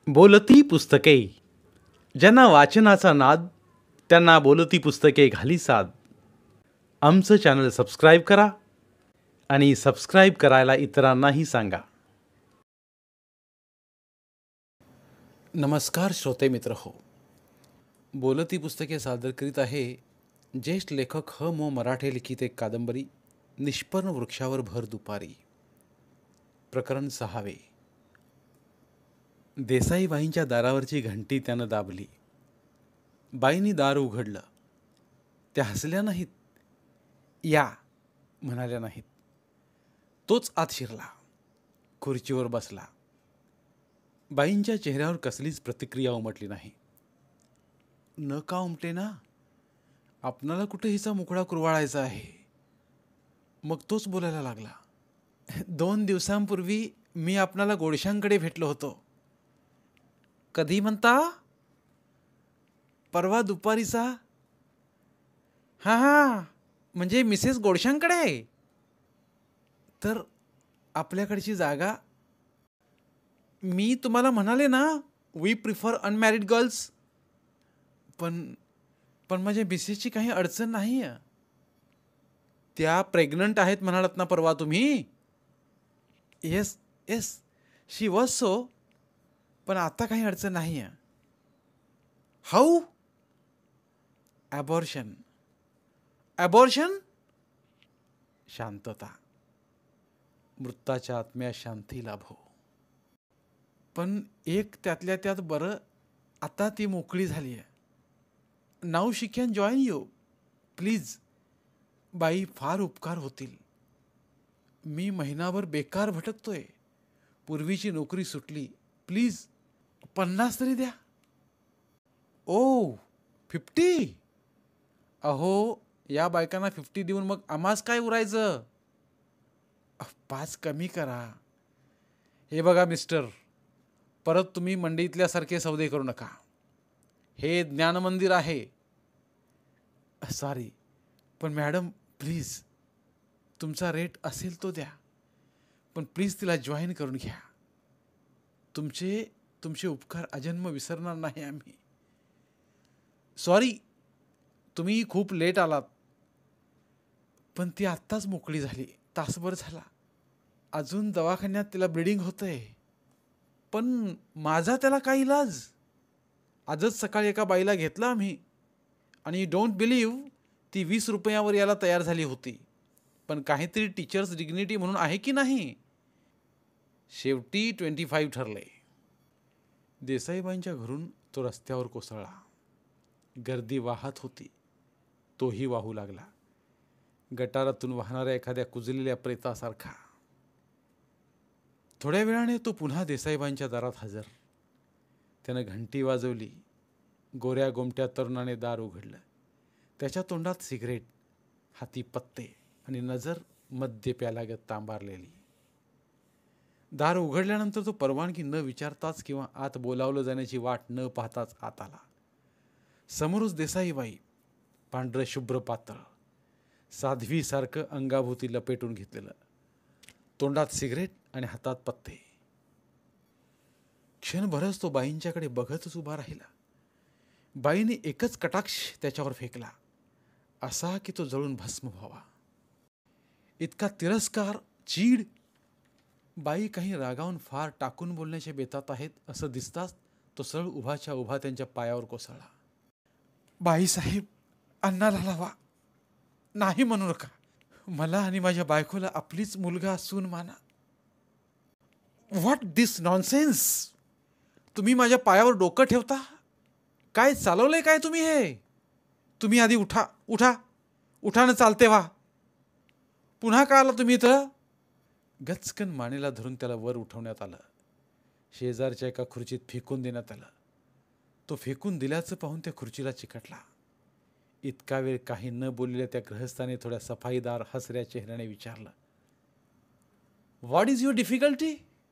बोलती पुस्तके. ज्यांना वाचनाचा नाद त्यांना बोलती पुस्तके घाली साद. आमचं चॅनल सबस्क्राईब करा आणि सबस्क्राईब करायला इतरांनाही सांगा. नमस्कार श्रोते मित्र हो. बोलती पुस्तके सादर करीत आहे ज्येष्ठ लेखक ह मो मराठे लिखित एक कादंबरी निष्पर्ण वृक्षावर भर दुपारी. प्रकरण 6. देसाईबाईंच्या दारावरची घंटी त्यानं दाबली. बाईंनी दार उघडलं. त्या हसल्या नाहीत, या म्हणाल्या नाहीत. तोच आत शिरला, खुर्चीवर बसला. बाईंच्या चेहऱ्यावर कसलीच प्रतिक्रिया उमटली नाही. न का उमटे ना, आपणाला कुठे हिचा मुकडा कुरवाळायचा आहे. मग तोच बोलायला लागला. 2 दिवसांपूर्वी मी आपणाला गोडशांकडे भेटलो होतो. कधी म्हणता? परवा दुपारीचा. हां, म्हणजे मिसेस गोडशांकडे. तर आपल्याकडची जागा. मी तुम्हाला म्हणाले ना, वी प्रिफर अनमॅरिड गर्ल्स. पण माझ्या मिसेसची काही अडचण नाही आहे. त्या प्रेग्नंट आहेत म्हणालात ना परवा तुम्ही. Yes she was so. पण आता काही अडचण नाही आहे. हाऊ? ॲबॉर्शन. शांतता. मृताच्या आत्म्या शांती लाभो. पण एक त्यातल्या त्यात बरं, आता ती मोकळी झाली आहे. Now she can join you. Please. बाई, फार उपकार होतील. मी महिनाभर बेकार भटकतोय. पूर्वीची नोकरी सुटली. प्लीज 50 तरी द्या. ओ 50? अहो, या बायकांना 50 देऊन मग आम्हास काय उरायचं? 5 कमी करा. हे बघा मिस्टर, परत तुम्ही मंडईतल्यासारखे सौदे करू नका. हे ज्ञानमंदिर आहे. सॉरी, पण मॅडम प्लीज, तुमचा रेट असेल तो द्या. पण प्लीज तिला जॉईन करून घ्या. तुमचे उपकार अजन्म विसरणार नाही आम्ही. सॉरी, तुम्ही खूप लेट आलात. पण ती आत्ताच मोकळी झाली, तासभर झाला. अजून दवाखान्यात तिला ब्लिडिंग होतंय. पण माझा त्याला काय इलाज? आजच सकाळी एका बाईला घेतलं आम्ही, आणि डोंट बिलीव्ह, ती 20 रुपयावर याला तयार झाली होती. पण काहीतरी टीचर्स डिग्निटी म्हणून आहे की नाही. शेवटी 25 ठरले. देसाईबाईंच्या घरून तो रस्त्यावर कोसळला. गर्दी वाहत होती, तोही वाहू लागला, गटारातून वाहणाऱ्या एखाद्या कुजलेल्या प्रेतासारखा. थोड्या वेळाने तो पुन्हा देसाईबाईंच्या दारात हजर. त्यानं घंटी वाजवली. गोऱ्या गोमट्या तरुणाने दार उघडलं. त्याच्या तोंडात सिगरेट, हाती पत्ते आणि नजर मद्य प्याल्यागत तांबारलेली. दार उघडल्यानंतर तो परवानगी न विचारताच किंवा आत बोलावलं जाण्याची वाट न पाहताच आत आला. समोरच देसाईबाई, पांढरं शुभ्र पातळ, साध्वीसारखं अंगाभोवती लपेटून घेतलेलं, तोंडात सिगरेट आणि हातात पत्ते. क्षणभरच तो बाईंच्याकडे बघतच उभा राहिला. बाईने एकच कटाक्ष त्याच्यावर फेकला, असा की तो जळून भस्म व्हावा. इतका तिरस्कार, चीड. बाई काही रागावून फार टाकून बोलण्याच्या बेतात आहेत असं दिसताच तो सरळ उभाच्या उभा त्यांच्या पायावर कोसळला. बाईसाहेब, अन्नाला लावा. नाही म्हणू नका. मला आणि माझ्या बायकोला आपलीच मुलगा सून माना. What this nonsense. तुम्ही माझ्या पायावर डोकं ठेवता? काय चालवलंय काय तुम्ही हे? तुम्ही आधी उठा. उठानं चालते व्हा. पुन्हा का आला तुम्ही इथं? गचकन मानेला धरून त्याला वर उठवण्यात आलं. शेजारच्या एका खुर्चीत फेकून देण्यात आलं. तो फेकून दिल्याचं पाहून त्या खुर्चीला चिकटला. इतका वेळ काही न बोललेल्या त्या गृहस्थाने थोड्या सफाईदार हसऱ्या चेहऱ्याने विचारलं, व्हॉट इज युअर डिफिकल्टी?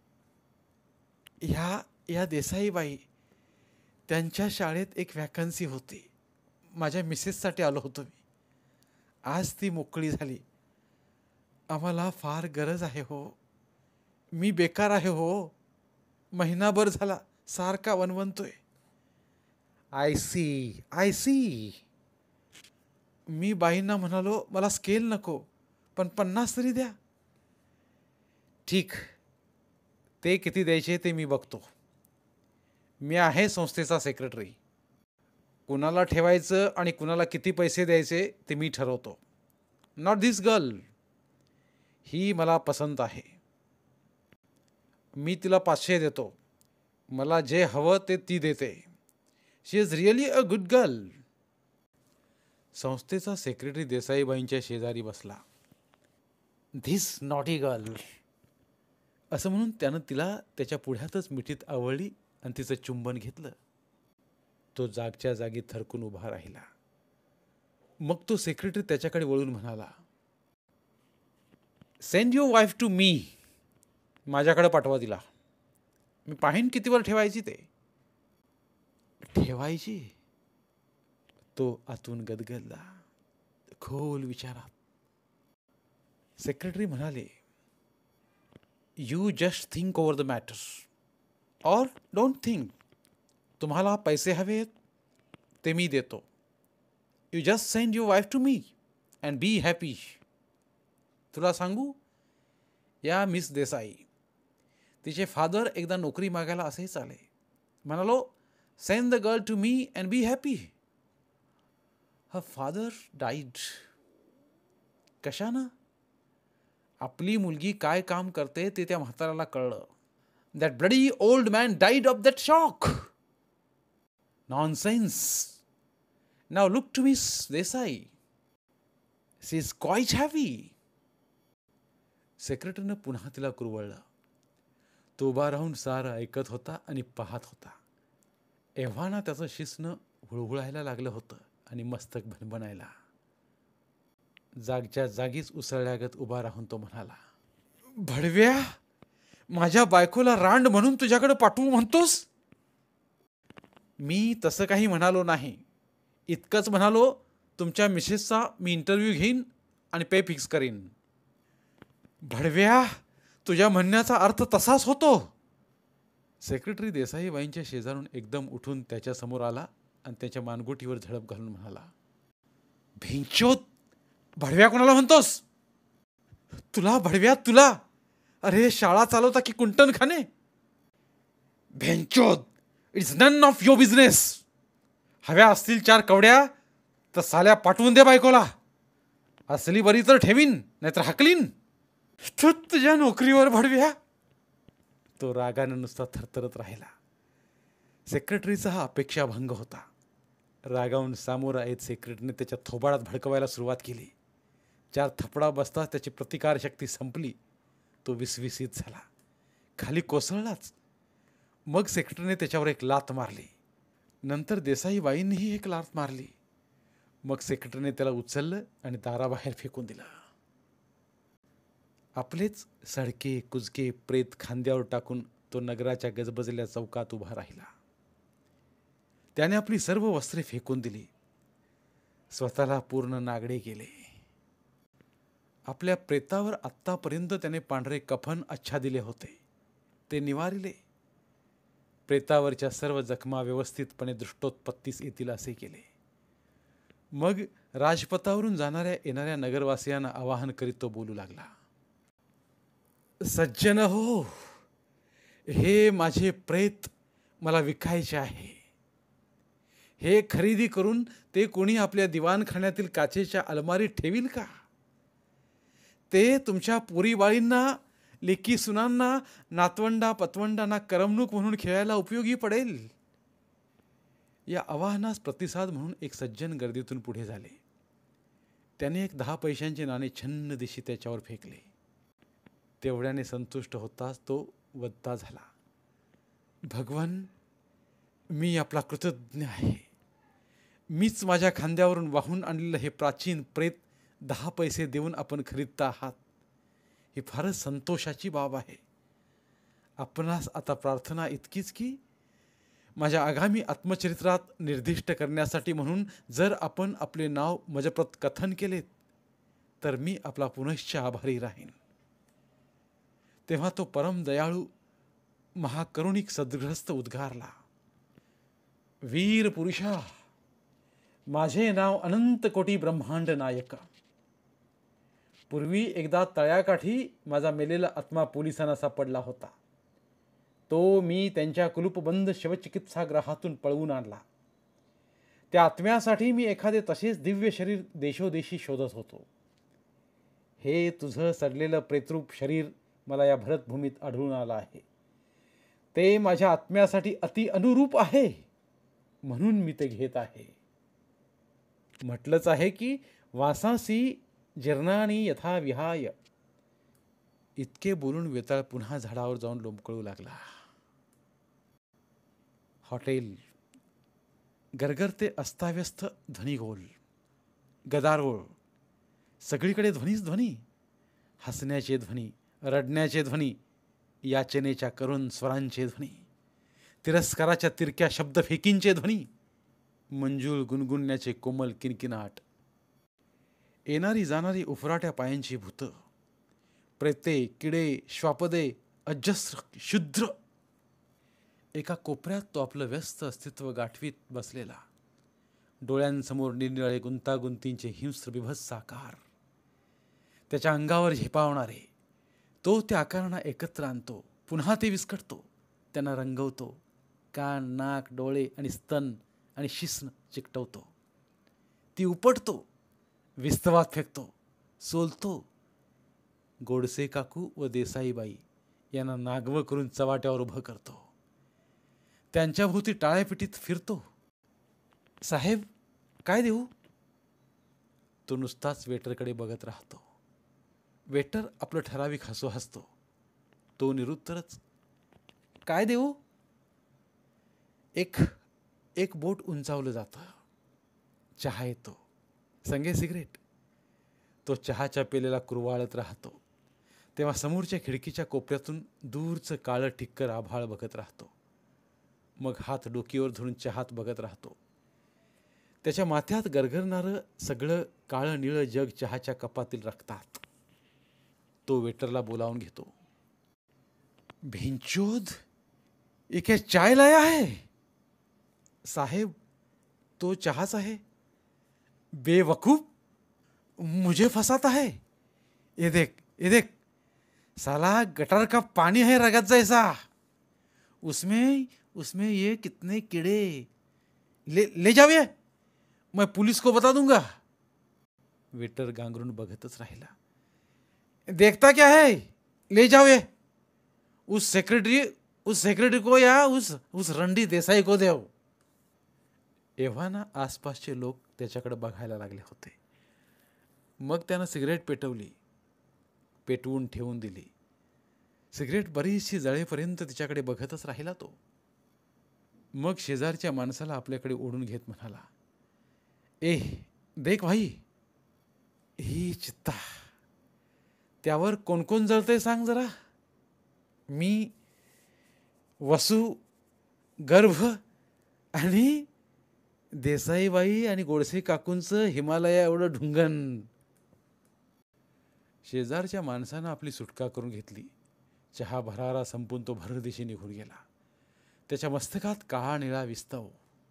या देसाईबाई, त्यांच्या शाळेत एक वॅकन्सी होती. माझ्या मिसेससाठी आलो होतो मी. आज ती मोकळी झाली. आम्हाला फार गरज आहे हो. मी बेकार आहे हो. महिनाभर झाला सारखा वणवणतोय. I C. मी बाईंना म्हणालो, मला स्केल नको, पण 50 तरी द्या. ठीक, ते किती द्यायचे ते मी बघतो. मी आहे संस्थेचा सेक्रेटरी. कुणाला ठेवायचं आणि कुणाला किती पैसे द्यायचे ते मी ठरवतो. Not this girl. ही मला पसंत आहे. मी तिला 500 देतो. मला जे हवं ते ती देते. She is really a good girl. संस्थेचा सेक्रेटरी देसाईबाईंच्या शेजारी बसला. धिस नॉटी गर्ल असं म्हणून त्यानं तिला त्याच्या पुढ्यातच मिठीत आवळली आणि तिचं चुंबन घेतलं. तो जागच्या जागी थरकून उभा राहिला. मग तो सेक्रेटरी त्याच्याकडे वळून म्हणाला, send your wife to me. माझ्याकडे पाठवा तिला. मी पाहीन किती वर ठेवायची ते. ठेवायची? तो आतून गदगदला, खोल विचारात. सेक्रेटरी म्हणाले, you just think over the matter or don't think. तुम्हाला पैसे हवेत ते मी देतो. You just send your wife to me and be happy. तुला सांगू, या मिस देसाई, तिचे फादर एकदा नोकरी मागायला असेच आले. म्हणालो, send the girl to me and be happy. Her father died. कशानं? आपली मुलगी काय काम करते ते त्या म्हाताऱ्याला कळलं. That bloody old man died of that shock. Nonsense. Now look to Miss Desai. She is quite happy. सेक्रेटरीनं पुन्हा तिला कुरवळलं. तो उभा राहून सारं ऐकत होता आणि पाहत होता. एव्हाना त्याचं शिसनं हुळहुळायला लागलं होतं आणि मस्तक भणभणायला. जागच्या जागीच उसळल्यागत उभा राहून तो म्हणाला, भडव्या, माझ्या बायकोला रांड म्हणून तुझ्याकडे पाठवू म्हणतोस? मी तसं काही म्हणालो नाही. इतकंच म्हणालो, तुमच्या मिसेसचा मी इंटरव्ह्यू घेईन आणि पे फिक्स करीन. भडव्या, तुझ्या म्हणण्याचा अर्थ तसाच होतो. सेक्रेटरी देसाईबाईंच्या शेजारून एकदम उठून त्याच्यासमोर आला आणि त्याच्या मानगुटीवर झडप घालून म्हणाला, भिंचोद, भडव्या कोणाला म्हणतोस? तुला भडव्या, तुला? अरे शाळा चालवता की कुंटन खाणे? भेंचोद, it's none of your business. हव्या असतील 4 कवड्या तर साल्या पाठवून दे बायकोला. असली बरी तर ठेवीन, नाहीतर हाकलीन. तुझ्या नोकरीवर भडव्या. तो रागानं नुसता थरथरत राहिला. सेक्रेटरीचा हा अपेक्षाभंग होता. रागावून सामोरा येत सेक्रेटरीने त्याच्या थोबाडात भडकवायला सुरुवात केली. 4 थपडा बसताच त्याची प्रतिकारशक्ती संपली. तो विसविसीत झाला, खाली कोसळलाच. मग सेक्रेटरीने त्याच्यावर एक लाथ मारली. नंतर देसाईबाईंनीही एक लाथ मारली. मग सेक्रेटरीने त्याला उचललं आणि दाराबाहेर फेकून दिलं. आपलेच सडके कुजके प्रेत खांद्यावर टाकून तो नगराच्या गजबजलेल्या चौकात उभा राहिला. त्याने आपली सर्व वस्त्रे फेकून दिली. स्वतःला पूर्ण नागडे केले. आपल्या प्रेतावर आत्तापर्यंत त्याने पांढरे कफन आच्छादिले होते, ते निवारिले. प्रेतावरच्या सर्व जखमा व्यवस्थितपणे दृष्टोत्पत्तीस येतील असे केले. मग राजपथावरून जाणाऱ्या येणाऱ्या नगरवासियांना आवाहन करीत तो बोलू लागला, सज्जन हो, हे माझे प्रेत मला विकायचे आहे. हे खरेदी करून ते कोणी आपल्या दिवाणखान्यातील काचेच्या अलमारीत ठेवील का? ते तुमच्या पोरीबाळींना, लेकी सुनांना, नातवंडा पतवंडांना करमणूक म्हणून खेळायला उपयोगी पडेल. या आवाहनास प्रतिसाद म्हणून एक सज्जन गर्दीतून पुढे झाले. त्याने एक 10 पैशांचे नाणे छन्न दिशी त्याच्यावर फेकले. तेवढ्याने संतुष्ट होताच तो वद्दा झाला. भगवान, मी आपला कृतज्ञ आहे. मीच माझ्या खांद्यावरून वाहून आणलेलं हे प्राचीन प्रेत 10 पैसे देऊन आपण खरीदता आहात. ही फारच संतोषाची बाब आहे. आपणास आता प्रार्थना इतकीच की माझ्या आगामी आत्मचरित्रात निर्दिष्ट करण्यासाठी म्हणून जर आपण आपले नाव मजप्रत कथन केलेत तर मी आपला पुनश्च आभारी राहीन. तेव्हा तो परम दयाळू महाकरुणिक सद्ग्रस्त उद्गारला, वीर पुरुषा, माझे नाव अनंत कोटी ब्रह्मांड नायक. पूर्वी एकदा तळ्याकाठी माझा मेलेला आत्मा पोलिसांना सापडला होता. तो मी त्यांच्या कुलूपबंद शवचिकित्सागृहातून पळवून आणला. त्या आत्म्यासाठी मी एखादे तसेच दिव्य शरीर देशोदेशी शोधत होतो. हे तुझं सडलेलं प्रेतरूप शरीर मला या भरतभूमीत आढळून आलं आहे. ते माझ्या आत्म्यासाठी अति अनुरूप आहे, म्हणून मी ते घेत आहे. म्हटलंच आहे की वासासी जीर्णानी यथा विहाय. इतके बोलून वेताळ पुन्हा झाडावर जाऊन लोंबकळू लागला. हॉटेल गरगरते अस्ताव्यस्त ध्वनिगोल, गदारोळ, सगळीकडे ध्वनीच ध्वनी. हसण्याचे ध्वनी, रडण्याचे ध्वनी, याचनेच्या करुण स्वरांचे ध्वनी, तिरस्काराच्या तिरक्या शब्दफेकींचे ध्वनी, मंजूळ गुणगुणण्याचे कोमल किनकिनाट, येणारी जाणारी उफराट्या पायांची भूतं, प्रेते, किडे, श्वापदे, अजस्र शुद्र. एका कोपऱ्यात तो आपलं व्यस्त अस्तित्व गाठवीत बसलेला, डोळ्यांसमोर निरनिराळे गुंतागुंतींचे हिंस्र बिभत्स आकार, त्याच्या अंगावर झेपावणारे. तो त्या आकारांना एकत्र आणतो, पुन्हा ते विस्कटतो, त्यांना रंगवतो, कान, नाक, डोळे आणि स्तन आणि शिस्न चिकटवतो. ती उपटतो, विस्तवात फेकतो, सोलतो. गोडसे काकू व देसाईबाई यांना नागवं करून चवाट्यावर उभं करतो. त्यांच्या भोवती टाळ्यापिटीत फिरतो. साहेब, काय देऊ? तो नुसताच वेटरकडे बघत राहतो. वेटर आपलं ठराविक हसू हसतो. तो निरुत्तरच. काय देऊ? एक बोट उंचावलं जातं. चहा येतो, संगे सिगरेट. तो चहाच्या पेलेला कुरवाळत राहतो. तेव्हा समोरच्या खिडकीच्या कोपऱ्यातून दूरचं काळं ठिक्कर आभाळ बघत राहतो. मग हात डोकीवर धरून चहात बघत राहतो. त्याच्या माथ्यात गरगरणारं सगळं काळं निळं जग चहाच्या कपातील रक्तात. तो वेटरला बोलावून घेतो. भिंचोद, ये क्या चाय लाया है? साहेब, तो चहाच आहे. बेवकूफ, मुझे फंसाता है. ये देख, साला गटर का पानी है रगत जैसा. उसमें ये कितने कीड़े. ले जाओ, मैं पुलिस को बता दूंगा. वेटर गांगरून बघतच राहिला. देखता क्या है, ले जाओ ये. उस सेक्रेटरी को या उस रंडी देसाई को देव. एव्हाना आसपासचे लोक त्याच्याकडे बघायला लागले होते. मग त्यानं सिगरेट पेटवली, पेटवून ठेवून दिली. सिगरेट बरीचशी जळेपर्यंत तिच्याकडे बघतच राहिला तो. मग शेजारच्या माणसाला आपल्याकडे ओढून घेत म्हणाला, ए देख भाई, ही चित्ता, त्यावर कोण कोण जळतंय सांग जरा. मी, वसू, गर्भ आणि देसाईबाई आणि गोडसे काकूंचं हिमालया एवढं ढुंगण. शेजारच्या माणसानं आपली सुटका करून घेतली. चहा भरारा संपून तो भरदिशी निघून गेला. त्याच्या मस्तकात काळा निळा विस्तव.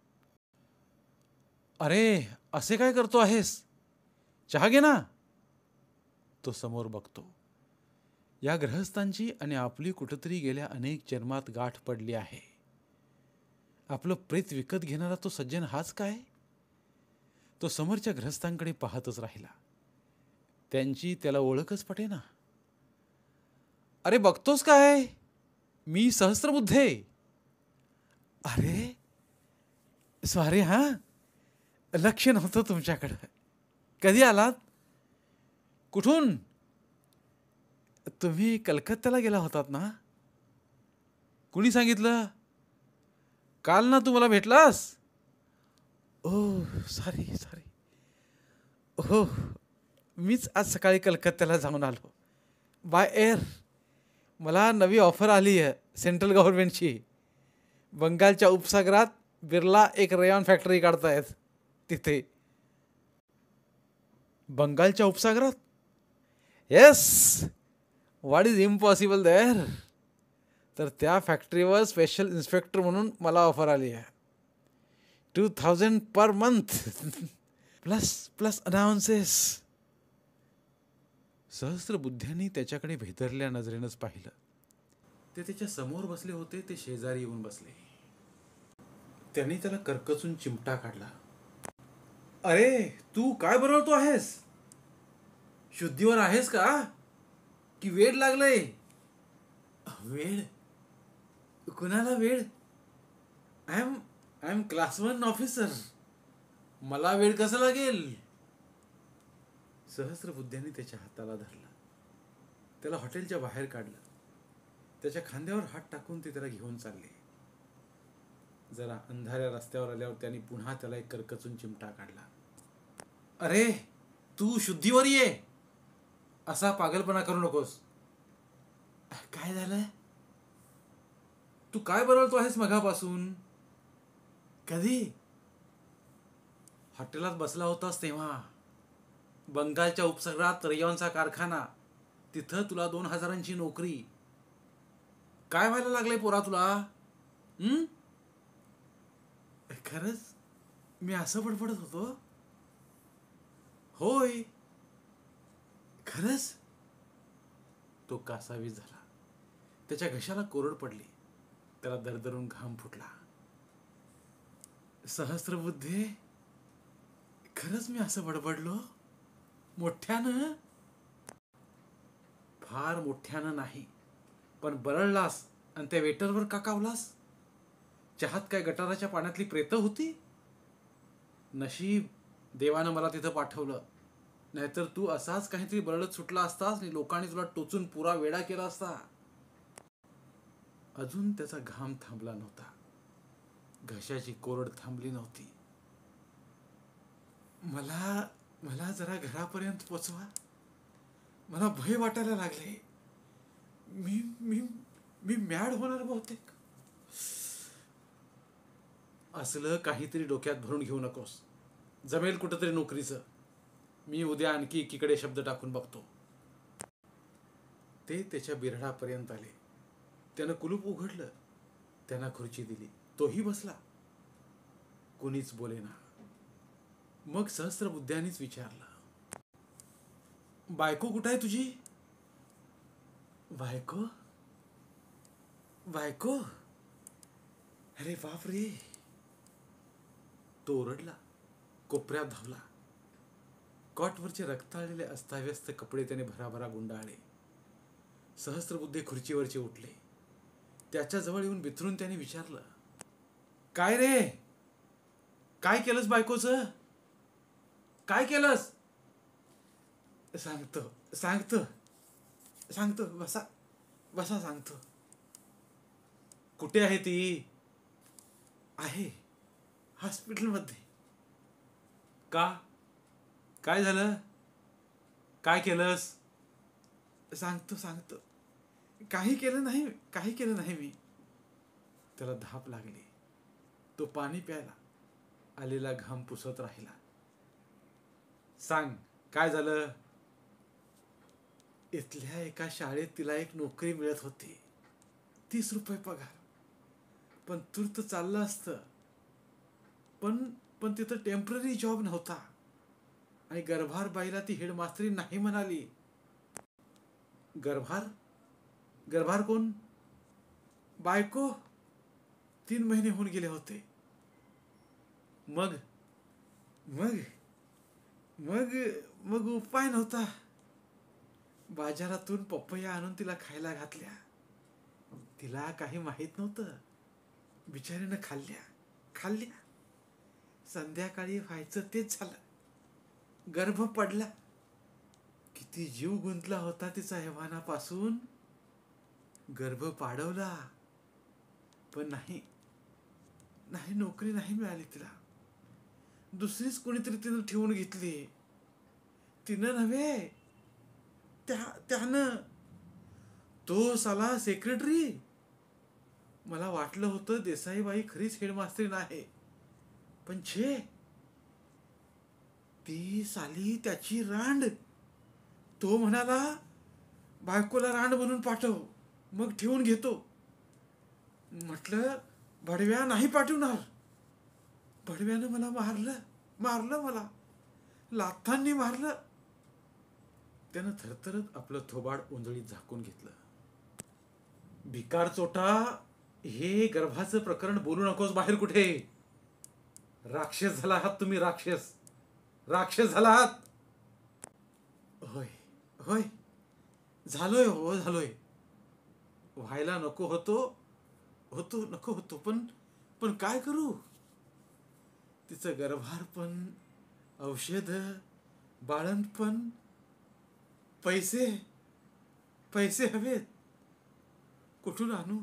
अरे, असे काय करतो आहेस? चहा घे ना. तो समोर बघतो. या गृहस्थांची आणि आपली कुठंतरी गेल्या अनेक जन्मात गाठ पडली आहे. आपलं प्रेत विकत घेणारा तो सज्जन हाच काय? तो समोरच्या गृहस्थांकडे पाहतच राहिला. त्यांची त्याला ओळखच पटेना. अरे बघतोस काय, मी सहस्त्रबुद्धे. अरे सॉरी, हां, लक्ष नव्हतं तुमच्याकडं. कधी आलात? कुठून? तुम्ही कलकत्त्याला गेला होतात ना? कुणी सांगितलं? काल ना तू मला भेटलास. ओ सॉरी. हो, मीच आज सकाळी कलकत्त्याला जाऊन आलो बाय एअर. मला नवी ऑफर आली आहे सेंट्रल गव्हर्नमेंटची. बंगालच्या उपसागरात बिर्ला एक रेयॉन फॅक्टरी काढतायत तिथे. बंगालच्या उपसागरात? Yes. What is impossible there? तर त्या फॅक्टरीवर स्पेशल इन्स्पेक्टर म्हणून मला ऑफर आली आहे. 2000 per month plus plus announces. सहस्त्रबुद्ध्यांनी त्याच्याकडे भेदरल्या नजरेनंच पाहिलं. ते त्याच्या समोर बसले होते, ते शेजारी येऊन बसले. त्यांनी त्याला करकचून चिमटा काढला. अरे तू काय बरळतो आहेस? शुद्धीवर आहेस का की वेड लागलंय? वेड? कुणाला वेड? I am class 1 officer. मला वेड कसं लागेल? सहस्त्रबुद्ध्यांनी त्याच्या हाताला धरला, त्याला हॉटेलच्या बाहेर काढलं. त्याच्या खांद्यावर हात टाकून ते त्याला घेऊन चालले. जरा अंधाऱ्या रस्त्यावर आल्यावर त्यांनी पुन्हा त्याला एक करकचून चिमटा काढला. अरे तू शुद्धीवर ये, असा पागलपणा करू नकोस. काय झालं? तू काय बरळतो आहेस मगापासून? कधी? हॉटेलात बसला होतास तेव्हा. बंगालच्या उपसागरात रेयॉनचा कारखाना, तिथं तुला 2000ची नोकरी. काय व्हायला लागलंय पोरा तुला? खरंच मी असं बडबडत होतो? होय खरंच. तो कासावीस झाला, त्याच्या घशाला कोरड पडली, त्याला दरदरून घाम फुटला. सहस्त्रबुद्धे, खरंच मी असं बडबडलो? मोठ्यानं? फार मोठ्यानं नाही, पण बरळलास आणि त्या वेटरवर का कावलास? चहात काय गटाराच्या पाण्यातली प्रेतं होती? नशीब देवानं मला तिथं पाठवलं, नाहीतर तू असाच काहीतरी बरळत सुटला असतास आणि लोकांनी तुला टोचून पुरा वेडा केला असता. अजून त्याचा घाम थांबला नव्हता, घशाची कोरड थांबली नव्हती. मला जरा घरापर्यंत पोचवा, मला भय वाटायला लागले. मी मी मी मॅड होणार बहुतेक. असलं काहीतरी डोक्यात भरून घेऊ नकोस. जमेल कुठंतरी नोकरीचं. मी उद्या आणखी एकीकडे शब्द टाकून बघतो. ते त्याच्या बिरडापर्यंत आले. त्यानं कुलूप उघडलं, त्यांना खुर्ची दिली, तोही बसला. कुणीच बोलेना. मग सहस्त्रबुद्ध्यांनीच विचारलं, बायको कुठं आहे तुझी? बायको? बायको? अरे बाप रे. तो ओरडला, कोपऱ्यात धावला. कॉटवरचे रक्ताळलेले अस्ताव्यस्त कपडे त्याने भराभरा गुंडाळले. सहस्त्रबुद्धे खुर्चीवरचे उठले. त्याच्या जवळ येऊन बिथरून त्याने विचारलं, काय रे, काय केलंस बायकोचं? काय केलंस? सांगतो सांगतो सांगतो, बसा बसा, सांगतो. कुठे आहे ती? आहे हॉस्पिटलमध्ये. का? काय झालं? काय केलंस? सांगतो सांगतो. काही केलं नाही मी. त्याला धाप लागली. तो पाणी प्यायला, आलेला घाम पुसत राहिला. सांग काय झालं? इथल्या एका शाळेत तिला एक नोकरी मिळत होती, 30 रुपये पगार. पण तूर्त चाललं असतं, पण तिथं टेम्पररी जॉब नव्हता आणि गर्भार बाईला ती हेडमास्टरी नाही म्हणाली. गर्भार? गर्भार कोण? बायको. 3 महिने होऊन गेले होते. मग मग मग मग उपाय नव्हता. बाजारातून पपया आणून तिला खायला घातल्या. तिला काही माहित नव्हतं. बिचारीनं खाल्ल्या. संध्याकाळी व्हायचं तेच झालं. गर्भ पडला. किती जीव गुंतला होता तिचा एव्हानापासून. गर्भ पाडवला, पण नाही, नोकरी नाही मिळाली तिला. दुसरीच कोणीतरी तिनं ठेवून घेतली. तिनं नव्हे, त्यानं. तो साला सेक्रेटरी. मला वाटलं होतं देसाईबाई खरीच हेडमास्टरी नाही, पण छे, ती साली त्याची रांड. तो म्हणाला, बायकोला रांड बनून पाठव, मग ठेवून घेतो. म्हटलं भडव्या नाही पाठवणार. भडव्यानं मला मारलं मला लाथांनी मारलं. त्यानं थरथरत आपलं थोबाड उंजळीत झाकून घेतलं. भिकार चोटा, हे गर्भाचं प्रकरण बोलू नकोस बाहेर कुठे. राक्षस झाला आहात तुम्ही, राक्षस झाला आहात. होय होय झालोय. व्हायला नको होतो पण काय करू. तिचं गर्भारपण, औषध, बाळंतपण, पैसे हवेत. कुठून आणू.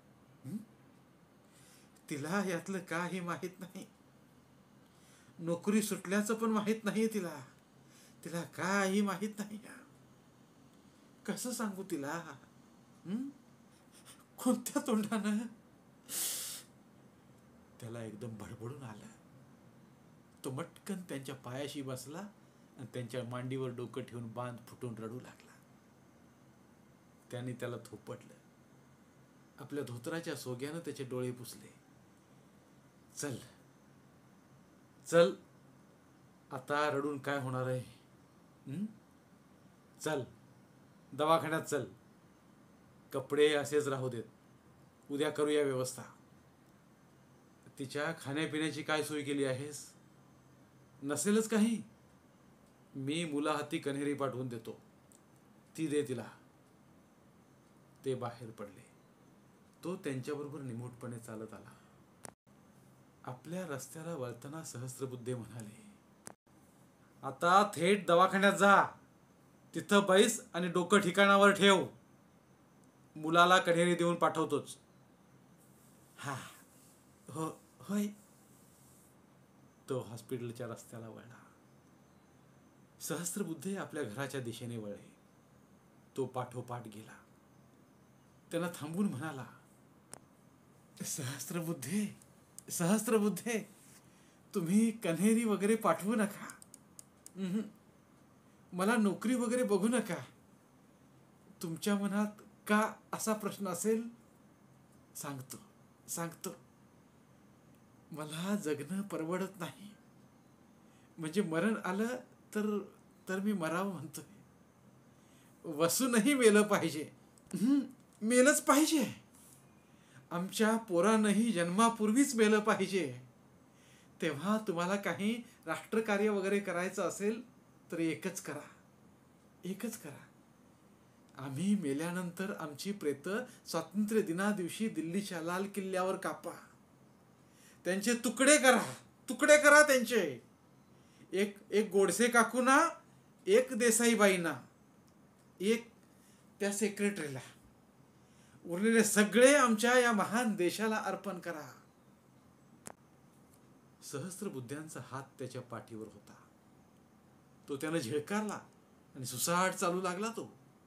तिला यातलं काही माहित नाही. नोकरी सुटल्याचं पण माहित नाहीये तिला काही माहित नाही. कसं सांगू तिला. कोणत्या तोंडानं. त्याला एकदम भडभडून आलं. तो मटकन त्यांच्या पायाशी बसला आणि त्यांच्या मांडीवर डोकं ठेवून बांध फुटून रडू लागला. त्याने त्याला थोपटलं. आपल्या धोतराच्या सोग्यानं त्याचे डोळे पुसले. चल आता रडून काय होणार आहे. चल दवाखान्यात चल. कपडे असेच राहू देत, उद्या करूया व्यवस्था. तिच्या खाण्यापिण्याची काय सोय केली आहेस. नसेलच काही. मी मुलाहाती कन्हेरी पाठवून देतो, ती दे तिला. ते बाहेर पडले. तो त्यांच्याबरोबर निमूटपणे चालत आला. आपल्या रस्त्याला वळताना सहस्त्रबुद्धे म्हणाले, आता थेट दवाखान्यात जा. तिथं बैस आणि डोकं ठिकाणावर ठेव. मुलाला कन्हेरी देऊन पाठवतोच. होय. तो हॉस्पिटलच्या रस्त्याला वळला. सहस्त्रबुद्धे आपल्या घराच्या दिशेने वळले. तो पाठोपाठ गेला. त्यांना थांबून म्हणाला, सहस्त्रबुद्धे तुम्ही कन्हेरी वगैरे पाठवू नका. मला नोकरी वगैरे बघू नका. तुमच्या मनात का असा प्रश्न असेल सांगतो. मला जगणं परवडत नाही. म्हणजे मरण आलं तर मी मरावं म्हणतोय. वसूनही मेलं पाहिजे. मेलंच पाहिजे. आमच्या पोरानंही जन्मापूर्वीच मेलं पाहिजे. तेव्हा तुम्हाला काही राष्ट्रकार्य वगैरे करायचं असेल तर एकच करा. आम्ही मेल्यानंतर आमची प्रेत स्वातंत्र्य दिना दिवशी दिल्लीच्या लाल किल्ल्यावर कापा. त्यांचे तुकडे करा त्यांचे. एक गोडसे काकूना, एक देसाईबाईंना, एक त्या सेक्रेटरीला. उरलेले सगळे आमच्या या महान देशाला अर्पण करा. सहस्त्रबुद्ध्यांचा हात त्याच्या पाठीवर होता. तो त्यानं झिळकारला आणि सुसाट चालू लागला. तो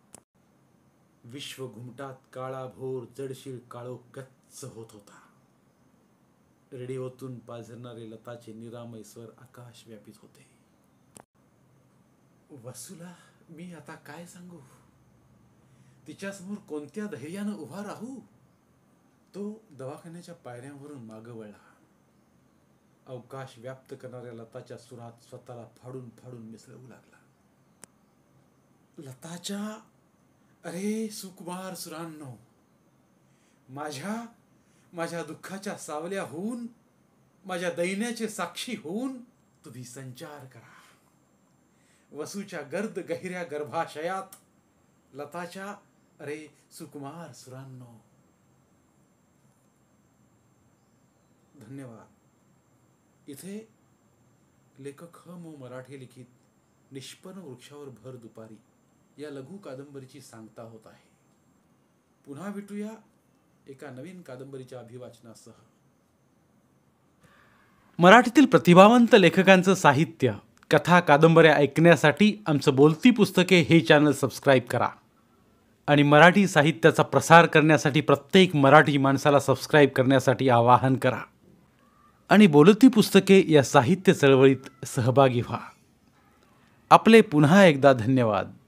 विश्व घुमटात काळाभोर जडशीळ काळोख गच्च होत होता. रेडिओतून पाझरणारे लताचे निरामय स्वर आकाश व्यापित होते. वसूला मी आता काय सांगू. तिच्यासमोर कोणत्या धैर्यानं उभा राहू. तो दवाखान्याच्या पायऱ्यांवरून मागं वळला. अवकाश व्याप्त करणाऱ्या लताच्या सुरात स्वतःला फाडून फाडून मिसळू लागला. लताच्या, अरे सुकुमार सुरांनो, माझ्या दुःखाच्या सावल्या होऊन, माझ्या दैन्याचे साक्षी होऊन तुम्ही संचार करा. वसूच्या गर्द गहिऱ्या गर्भाशयात लताच्या, अरे सुकुमार सुरांनो. धन्यवाद. इथे लेखक ह.मो. मराठे लिखित निष्पन्न वृक्षावर भर दुपारी या लघु कादंबरीची सांगता होत आहे. पुन्हा भेटूया एका नवीन कादंबरीच्या अभिवाचनासह. मराठीतील प्रतिभावंत लेखकांचं साहित्य, कथा, कादंबऱ्या ऐकण्यासाठी आमचं बोलती पुस्तके हे चॅनल सबस्क्राईब करा. आणि मराठी साहित्याचा प्रसार करण्यासाठी प्रत्येक मराठी माणसाला सबस्क्राईब करण्यासाठी आवाहन करा. आणि बोलती पुस्तके या साहित्य चळवळीत सहभागी व्हा. आपले पुन्हा एकदा धन्यवाद.